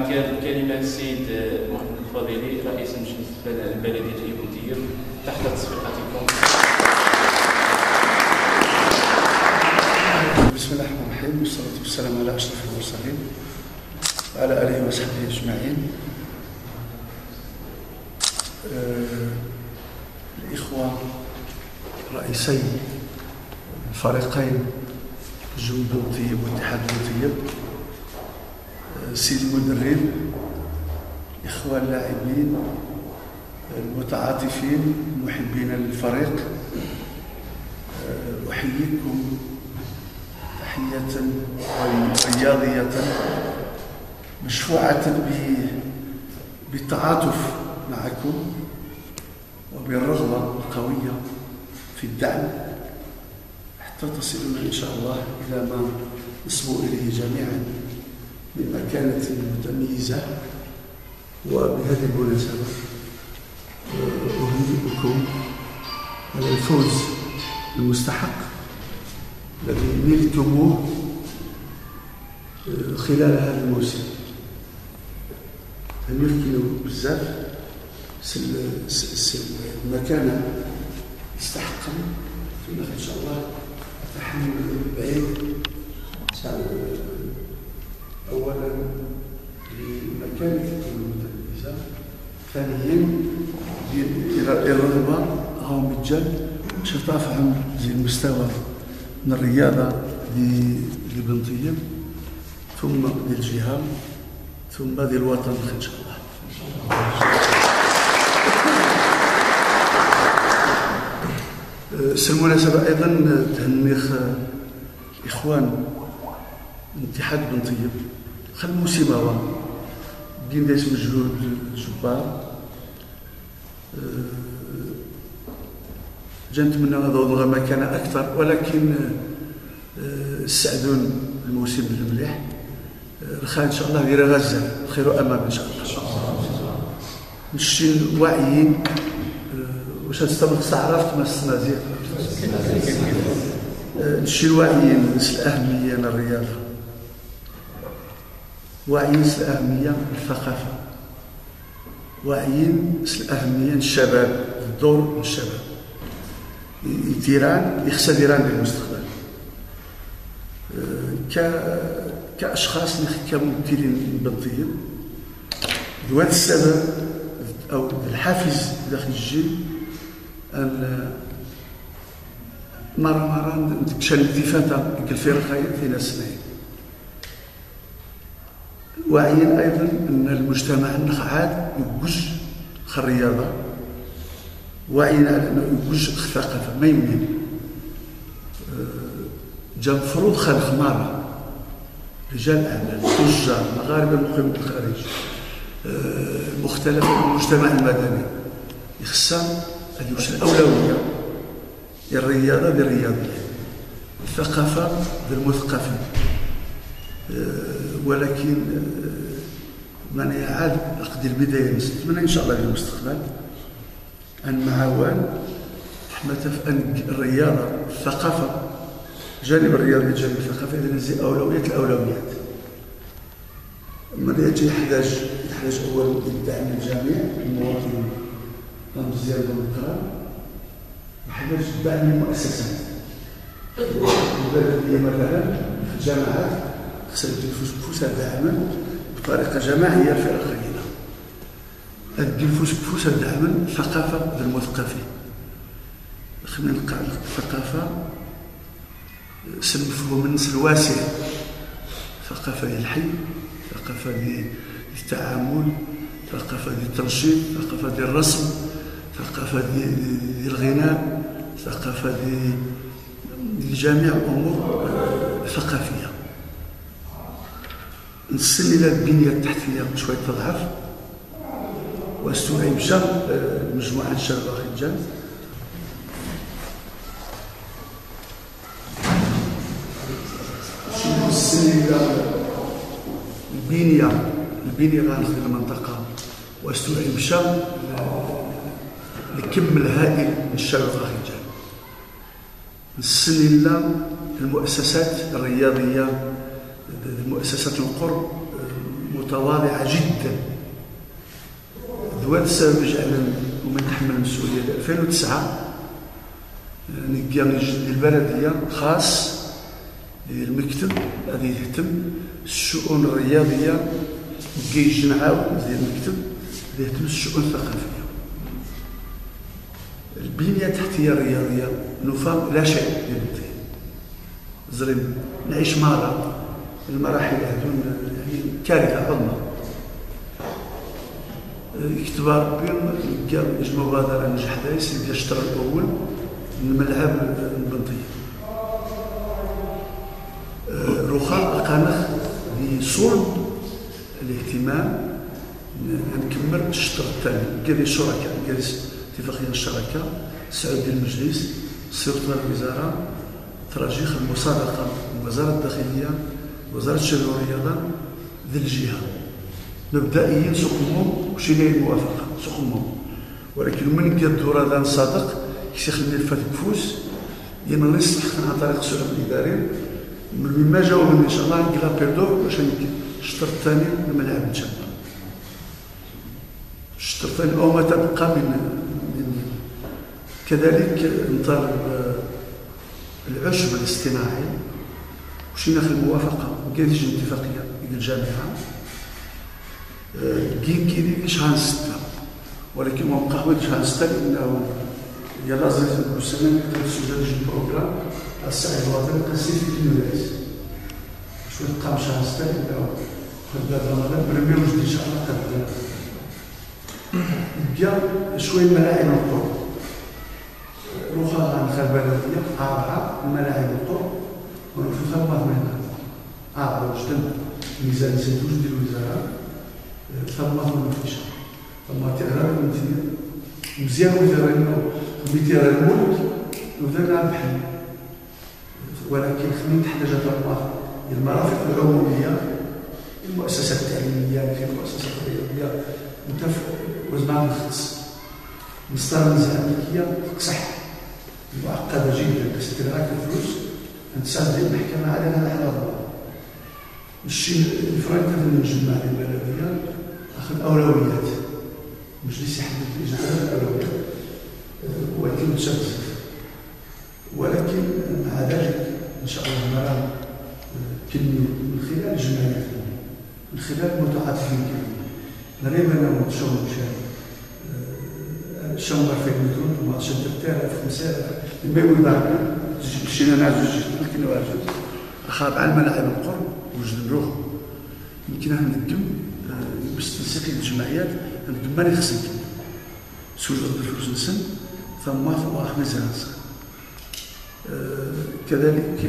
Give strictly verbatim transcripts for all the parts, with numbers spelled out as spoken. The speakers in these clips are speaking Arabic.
كلمة السيد محمد الفضيلي رئيس مجلس البلدية البنطيب تحت تصفيقاتكم. بسم الله الرحمن الرحيم، والصلاة والسلام على أشرف المرسلين وعلى آله وصحبه أجمعين. آه الإخوة رئيسي الفريقين جنوب بنطيب واتحاد بنطيب، السيد المدرب، الإخوة اللاعبين المتعاطفين المحبين للفريق، أحييكم تحية رياضية مشفوعة بالتعاطف معكم وبالرغبة القوية في الدعم حتى تصلون إن شاء الله إلى ما نصبو إليه جميعا من مكانة متميزة. وبهذه المناسبة أهنئكم على الفوز المستحق الذي نلتموه خلال هذا الموسم. نركنوا بزاف المكانة يستحقها ثم إن شاء الله تحمل بعيد أولا لمكانة المتميزة، ثانيا الرغبة هم الجد باش ترفعوا زي المستوى من الرياضة لبنطيب ثم للجهة ثم للوطن إن شاء الله. بالمناسبة أيضا تهنيخ إخوان اتحاد بنطيب خل الموسم هو بدين دايس مجهود جبار. جا نتمنى هذا مكانة أكثر، ولكن السعدون الموسم المليح الخير إن شاء الله غير غزة الخير أمام إن شاء الله. نشتي واعيين واش تستمر استعرفت ما استمازيغ نشتي واعيين الأهمية للرياضة، واعيين الأهمية للثقافة، واعيين الأهمية للشباب، الدور للشباب تيران يخسى ديران للمستقبل كأشخاص كممثلين بنطيب. لهذا السبب أو الحافز داخل الجيل أن مرة مرة نتكشف الالتفاتة الفرقة في السنين، واعيين أيضا أن المجتمع عاد يوجه الرياضة، واعيين على أنه يوجه الثقافة ما يمكن جا مفروض خلق مرة رجال أعمال تجار مغاربة المقيمين بالخارج مختلف المجتمع المدني يخصها هذه واش الأولوية، الرياضة بالرياضيين، الثقافة بالمثقفين. ولكن من يعاد عقد البداية نتمنى إن شاء الله في المستقبل أن معاون حتى أن الرياضة الثقافة جانب الرياضي جانب الثقافة إذا نزي أولويات الأولويات. من يجي يحتاج يحتاج أولا الدعم الجميع المواطنين مزيان بالقرار، يحتاج الدعم المؤسسات البلدية مثلا في الجامعات خصها تنفس دعما بطريقة جماعية الفرق هنا تنفس كفوسها دعما الثقافة للمثقفين. خلينا نلقى الثقافة سنفهم الناس الواسع، ثقافة ديال الحي، ثقافة ديال التعامل، ثقافة ديال التنشيط، ثقافة ديال الرسم، ثقافة ديال الغناء، ثقافة ديال جميع الأمور الثقافية. نسن إلى البنية التحتية شوية تضعف واستوعب شر مجموعة الشباب الرجال. نسن إلى البنية البنية غنخدم المنطقة واستوعب شر الكم الهائل من الشباب الرجال. نسن إلى المؤسسات الرياضية، مؤسسات القرب متواضعة جدا. هذا السبب جعلنا ومن تحمل المسؤولية ألفين وتسعة نلقى من جهة البلدية خاص المكتب الذي يهتم بالشؤون الرياضية، كيجي نعاون ديال المكتب اللي يهتم بالشؤون الثقافية. البنية التحتية الرياضية نفاق لا شيء يبطي زرين نعيش مرة المراحل هذون يعني كارثة عظمى. يكتب ربي لقى مبادرة نجح دايس لقى الشطر الأول من الملعب البنطية. رخاء أقانخ بصلب الاهتمام نكمل الشطر الثاني. لقى لي شركاء، لقى لي اتفاقية الشراكة، سعود ديال المجلس، سلطة الوزارة، تراجيخ المصادقة وزارة الداخلية، وزارة الشباب والرياضة ذي الجهة. مبدئيا سقمهم وشي لي الموافقة سقمهم، ولكن من كدور هذا نصادق كيشيخ الملفات كفوس ينغرس عن طريق السلم الإداري مما جاوبنا إن شاء الله نقلا بيردور باش الشطر الثاني الملعب إن شاء الله. الشطر الثاني أو ما تبقى من, من كذلك نطالب العشب الاصطناعي وشينا في الموافقة وكاين شي اتفاقية ديال الجامعة كاين كاين شحال ستة، ولكن ما بقى حوايج شحال ستة لأنه يا لازم نقول السنة نقدر نسجل جي بروغرام السعي الوطني قاسي في المدارس شويه نبقى شحال ستة لأنه قد رمضان برمي وجدي إن شاء الله قد يبقى شويه الملاعب القرب روحها عن البلدية أربعة الملاعب القرب ونشوفها مهمة أربعة وجدنا ميزانية توجد ديال الوزارة ثم منفشة ثم تغرب المدينة مزيان وزارة إنه مثير الملك وذانا بحل، ولكن خمين تحتاج الله المرافق العمومية، المؤسسات التعليمية، في المؤسسات الرياضية متف وزمان مختص مصدر الميزانية الأمريكية تقصح معقدة جدا باستدراك الفلوس نتساعد المحكمة على هذا الحوار. الشيء الفرنك من الجماعة البلدية أخذ أولويات مجلس يحدد إجراءات الأولويات ولكن متشبث، ولكن مع ذلك إن شاء الله نرى كلمة من خلال الجمعيات من خلال المتعاطفين كلمة نريد أن نشوف مشاهد شمر في المدن وما تشد التالاف خمسة لما يقول بعد شينا نعجز يمكن نعجز أخاب على الملاعب القرب وجد نروح يمكن أن نقدم باش تنسيق الجمعيات نقدم ماني خصني سوج الفلوس نسن ثم ثم أحمد زانس كذلك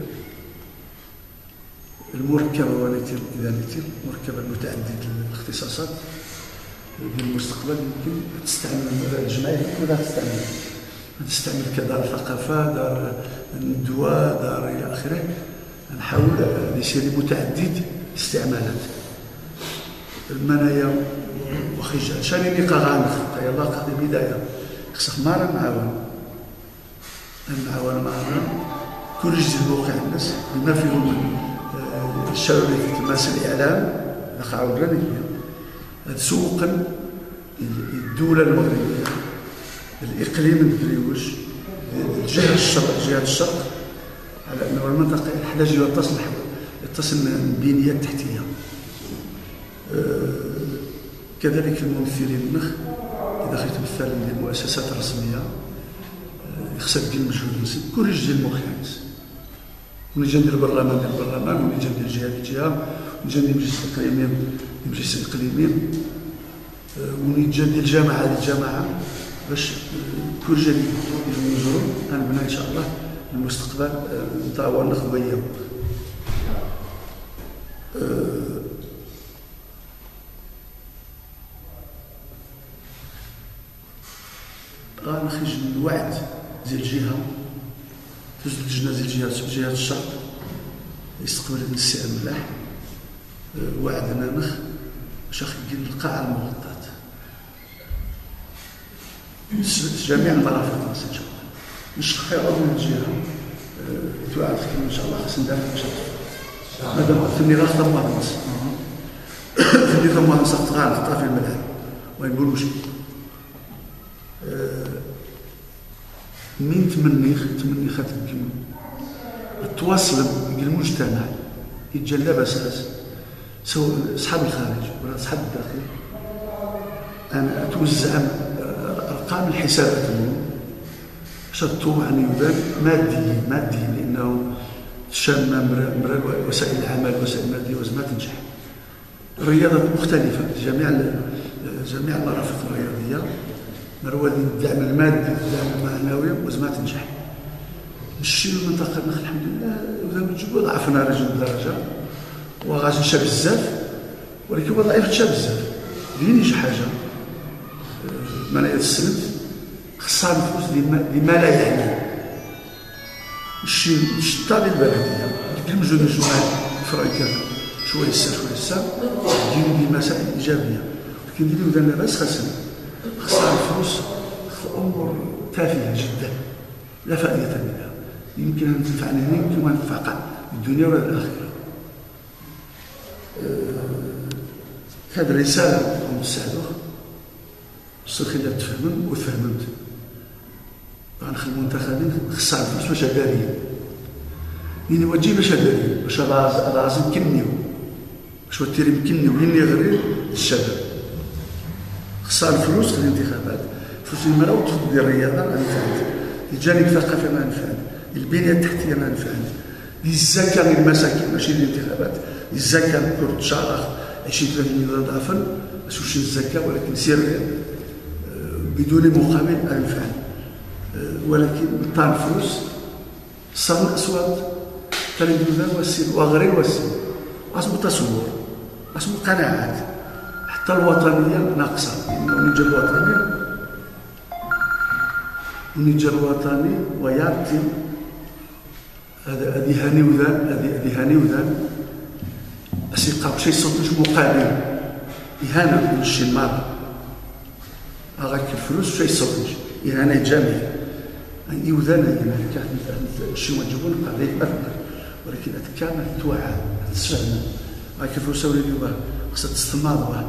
المركبة ونتير إذا نتير مركبة متعددة الاختصاصات في المستقبل يمكن تستعمل الجمعية ولا تستعمل تستعمل كدار ثقافة، دار الندوة، دار إلى آخره. نحاول يصير متعدد استعمالات المنايا وخيجة شاني نقا غانخ يلا قاعد البداية خصك مارا نعاون نعاون معنا كل جديد موقع الناس بما فيهم الشباب اللي تمارس الإعلام نخ عاودنا تسوقا الدولة المغربية الإقليم المدريوش الجهة الشرق جهة الشرق على أنه المنطقة يحتاج يتصل يتصل البنية التحتية. أه كذلك الممثلين النخ إذا خيت مثال للمؤسسات الرسمية أه يخسر ديال المجهود نسيب كل جديد المخيانس ونجي ندير البرلمان ديال البرلمان ونجي ندير الجهة الجهة ونجي ندير المجلس الإقليمي المجلس الإقليمي ونجي ندير الجامعة هذه الجامعة باش كل جديد ينجروا غنبنى إن شاء الله المستقبل نتعاون ناخذ وياهم. غنخرج من الوعد ديال الجهة توجد اللجنة ديال جهة جهة الشرق يستقبل السي الملاح وعدنا نخ باش نلقى القاعة المغطاة جميع المرافق ان شاء الله نشرح عضو من الجهه توعد ان شاء الله خصنا ندير ان شاء الله مادام قلت لي راه خطر ما نص خلي ثم نسقط غير نحطها في الملعب ويقول مشكل. أه من تمني تمني خاطر تواصل المجتمع يتجلى اساس سواء اصحاب الخارج ولا اصحاب الداخل. انا اتوزع ارقام الحسابات شطوا عن يبان ماديا ماديا لانه شامه مرا وسائل العمل وسائل الماديه وزما تنجح. الرياضات مختلفه جميع جميع المرافق الرياضيه مرواد الدعم المادي الدعم المعنوي وزما تنجح. نمشي للمنطقه نخل الحمد لله وذا نجيبو ضعفنا رجل بدرجه وغادي نشا بزاف ولكن هو ضعيف تشا بزاف. ديني شي حاجه منايا السند خصها نفوس لما لا يعني. نمشي نشطا للبلديه نكلم جوج الجمعات فرا كذا شويه سا شويه سا نديرو دي مسائل ايجابيه ولكن نديرو ذا لاباس خاصنا خصها الفلوس في امور تافهه جدا لا فائده منها. يمكن ان تنفعنا هنا يمكن ما تنفع الدنيا ولا الاخره. هذه الرساله المستهدفه الصدق الا تفهمن وتفهمت غنخدمو المنتخبين خصها الفلوس باش دارين يعني وجهي باش دارين باش لازم كنيو باش وتيري مكنيو وين غير الشباب خصها الفلوس في الانتخابات. فلوس المرأة وتفضل ديال الرياضه ما نفعت الجانب الثقافي ما نفعت البنيه التحتيه ما نفعت الزكاه للمساكين ماشي للانتخابات. الزكاه كره الشرخ عشرين ثلاثين مليون ضعفا باش وش الزكاه ولكن سير بدون مقابل ما ينفعل. ولكن بالطار الفلوس صار الاصوات تلفزيون والسين وغير والسين اسمو تصور اسمو قناعات حتى الوطنيه ناقصه. النيجر الوطني النيجر الوطني ويعطي هذا هذه هاني وذان هذه هذه هاني وذان اسيقا بشي صوت مش مقابل اهانه من الشي المرض هاك الفلوس شي صوت اهانه جامعه عندي وذان يعني كانت شي واجبون قضيه اكبر ولكن اتكامل توعى تسفهموا هاك الفلوس وليدي خصها تستمر بها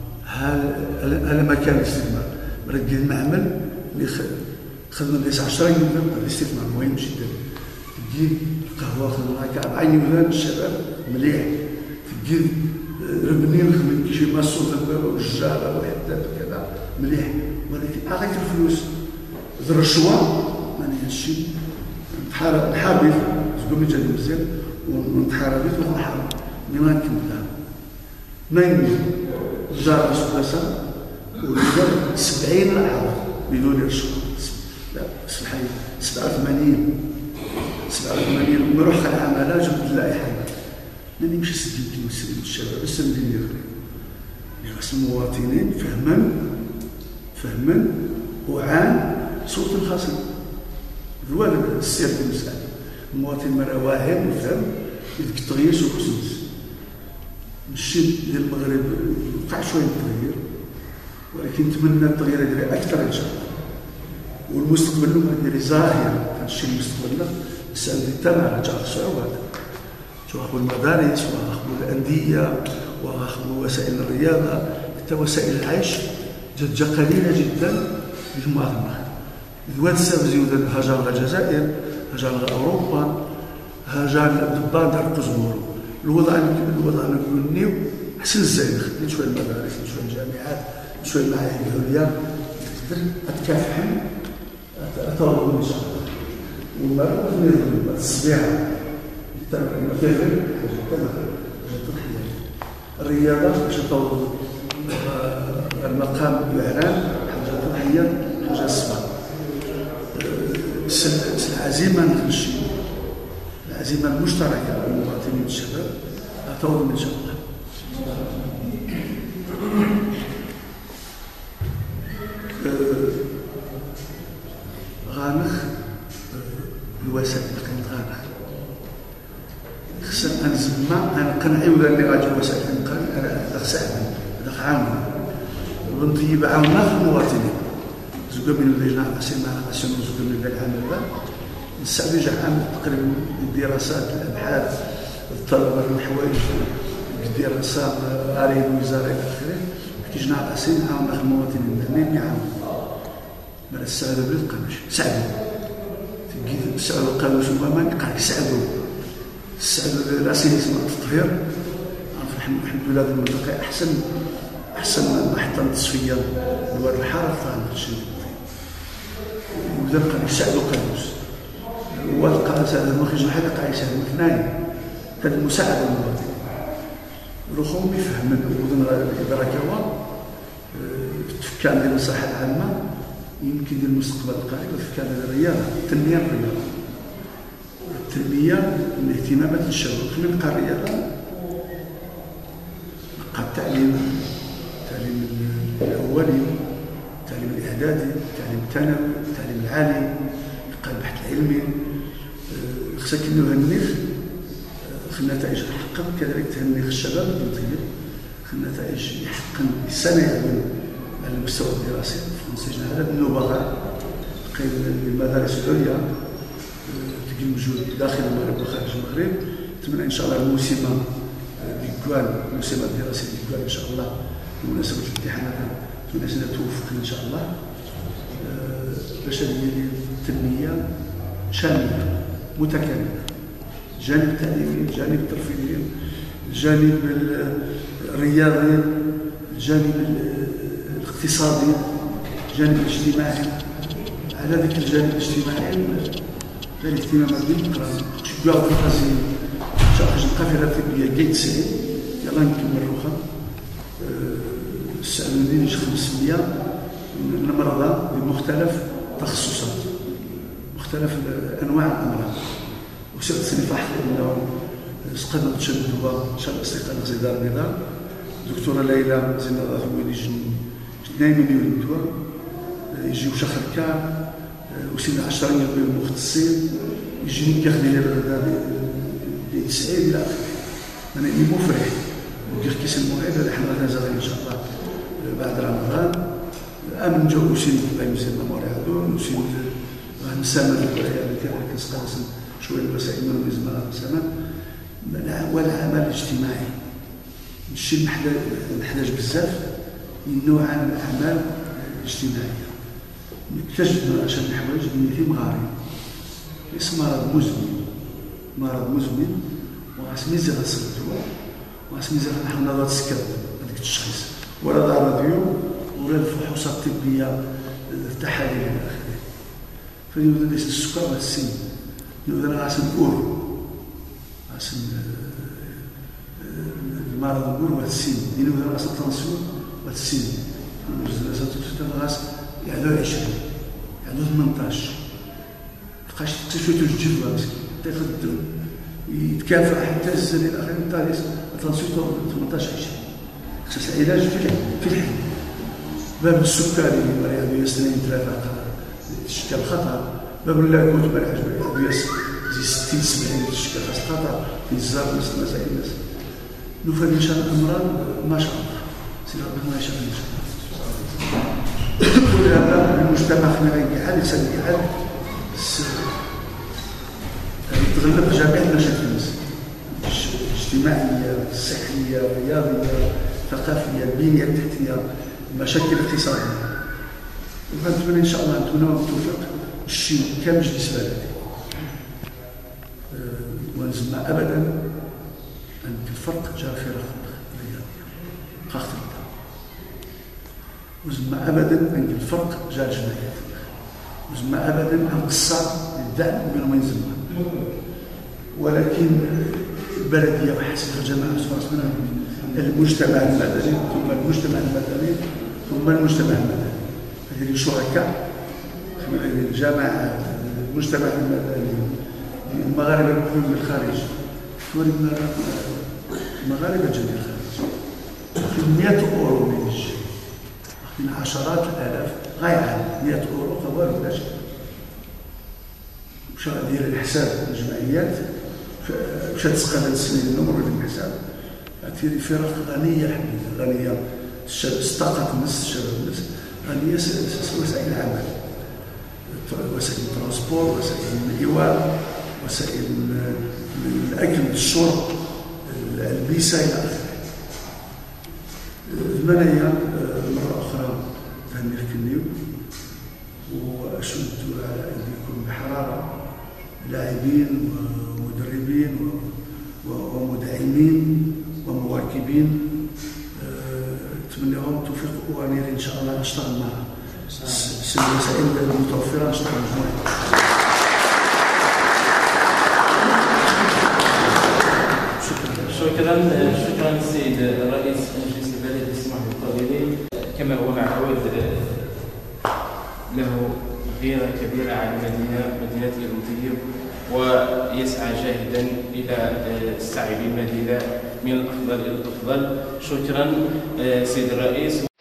هذا مكان الاستثمار مرقد المعمل اللي خدمنا ليس عشرة يوم الاستثمار مهم جدا. تجي القهوه خدمنا هكا أربعين يوم الشباب مليح تجي ربنين خدمنا شي ماسوط والجاره والحداد وكذا مليح ولكن هاك الفلوس ذو الرشوه ماني هادشي نحارب نحارب زكون من جانب مزيان ونتحارب ونحارب ملي ما نكملها ما يمكن الجار سداسه والجار سبعين عام بدون رشوه لا صحيح سبعة وثمانين سبعة وثمانين نروح على العماله جبت اللائحه ماني نمشي سديت المسؤولين الشباب بس ندير يعني خاص المواطنين فهما فهما وعان صوت الخصم هو السير في المسألة. المواطن مرة واعي وفهم يدك التغيير شو خصوص ماشي ديال المغرب وقع شويه التغيير ولكن نتمنى التغيير يدير اكثر ان شاء الله والمستقبل له يدير ظاهر هادشي المستقبل السنه اللي تما رجع صعوبات واخذوا المدارس واخذوا الانديه واخذوا وسائل الرياضه حتى وسائل العيش جات قليله جدا للمواطن المغربي. ذوات السبب زيود هاجر الجزائر هاجر اوروبا هاجر الدبان تاع القزمور الوضع الوضع نبنيو حسن الزين خديت شويه المدارس شويه الجامعات شويه المعاهد العليا تقدر تكافحن تطور ان شاء الله وما نظن الصبيعه مثلا الرياضه باش تطور المقام الاعلام حاجه تضحيه حاجه صعبه العزيمه نمشي العزيمه المشتركه المواطنين الشباب تطور ان شاء الله. غانخ الوسائل كانت غانخ خصنا نزمع انا قنعي ولا اللي غادي وسائل الانقاذ انا خصها هذا عاون ونطيب عاوننا في المواطنين زوج من اللجنه العاصمه العاصمه زوج من العمل هذا نستعمل عام تقريبا الدراسات الابحاث الطلبه الحوايج ديال الرسام غاري الوزاره الى اخره كيجينا على اساس نعاون اخ المواطنين المدنيين يعاونوا مال السعاده بالقناش سعدوا تلقيت السعاده القانوش هما ما يقع يسعدوا السعاده راسين اسمها التطهير الحمد لله هذه المنطقه احسن احسن محطه تصفيه لواد الحاره في هذا الشيء وبدا بقى يساعدوا قانوس هو القناص هذا ما خرج حاجه قاع يساعد اثنين هذه المساعده للمواطنين الرخوم يفهم من الاداره كوا التفكير ديال المصلحه العامه يمكن ديال المستقبل القريب التفكير ديال الرياضه التنميه الرياضه التنميه الاهتمامات للشباب من بقى الرياضه بقى التعليم التعليم الاولي التعليم الاعدادي التعليم الثانوي التعليم العالي بقى البحث العلمي خصك نهنيك في النتائج تحقق كذلك تهنيك الشباب المطيب في النتائج يحقق السنه على المستوى الدراسي فرنسي هذا النبغاء قيل المدارس العليا تقيم مجهود داخل المغرب وخارج المغرب نتمنى ان شاء الله الموسم ديكوال الموسم الدراسي ديكوال ان شاء الله بمناسبه الامتحانات نتمنى توفق ان شاء الله باش هذه التنميه شامله متكامله الجانب التعليمي الجانب الترفيهي الجانب الرياضي الجانب الاقتصادي الجانب الاجتماعي على ذاك الجانب الاجتماعي الاهتمام بالقراءه تشجعوا في القاسم ان شاء الله نلقى في هذه التربيه كي تسعين يلا نكمل روخا السعوديين خمسمية من المرضى بمختلف التخصصات مختلف انواع الامراض وسير تصنيف حق انه سقطنا تشددوا ان شاء الله استيقاظ زيدار النظام الدكتوره ليلى زين الله هو يجي اثنين مليون دواء يجيو شهر كار وسينا عشرة مليون مختصين يجيني كياخذ لي ديال تسعين الى اخره انا اللي مفرح وكيف كيس الموعد هذا حنا غنزغل ان شاء الله بعد رمضان امن جو وسين باي مسلم موريادون وسين غنسامر الولايات اللي كنسقى شويه الوسائل من زمان سنه والعمل الاجتماعي الشيء محتاج بزاف من نوع من الاعمال الاجتماعيه اكتشفنا عشان الحوايج اللي في مغارب اسم مرض مزمن مرض مزمن واسمي زي غنصدوا واسمي زي نحن نضغط سكر هذاك التشخيص ولا راديو ولا الفحوصات الطبيه التحاليل الى اخره فيوجد ليس السكر والسن يوجد راسم الاورو راسم المرض الاورو والسن يوجد راسم التنسيون والسن يوجد راسم الغاز يعدو عشرين يعدو ثمنطاش مابقاش تكتشفو الجلد راسك تاخذ الدم يتكافئ حتى السنه الى اخره التالي التنسيون ثمنطاش عشرين خصوص العلاج في الحل باب السكري المريض يستنين ثلاثه تشكل خطر باب اللاكوت بالعلاج بالادويه زي ستين سبعين تشكل خطر في الزار مثل مسائل الناس نوفل ان شاء الله الامراض ما شاء الله سير ربنا ما يشاء ان شاء الله كل هذا المجتمع خلينا يقعد يسال يقعد تغلب جميع المشاكل الاجتماعيه الصحيه الرياضيه الثقافيه البنيه التحتيه المشاكل الاقتصاديه ونتمنى ان شاء الله نتمنى التوفيق الشيء كمجلس بلدي ونزمع ابدا ان الفرق جاء في رغبه الرياضيه خاطر وزمع ابدا ان الفرق جاء الجمعيات وزمع ابدا ان قصار الدعم بين ما يزمع ولكن البلديه وحسب الجماعه منها المجتمع المدني ثم المجتمع المدني ثم المجتمع المدني هذه شركاء الجماعه المجتمع المدني المغاربه المقيمين من الخارج المغاربه جايين الخارج واخدين مئة اورو من الجي واخدين عشرات الالاف غايه عام مئة اورو قوارب لا شيء مشى ديال الحساب الجمعيات مشى تسقى هذا السنين النمر ديال الحساب في فرق غنيه حبيبي غنيه استقت الناس الشباب الناس غنيه وسائل العمل وسائل الترونسبور وسائل الايواء وسائل الاكل الشرب البيسه الى اخره المنايا مرة أخرى تهنيكنيو وأشد على أيديكم بحرارة لاعبين ومدربين ومدعمين ومواكبين. نتمنىهم التوفيق وأمير إن شاء الله نشتغل مع الوسائل المتوفرة نشتغل مجموعة. شكرا شكرا للسيد الرئيس مجلس البلدية السي محمد الطويلي. كما هو معهود له غيرة كبيرة على مدينة مدينة إيروطيب ويسعى جاهدا إلى السعي بالمدينة من الأفضل إلى الأفضل. شكرا سيد الرئيس.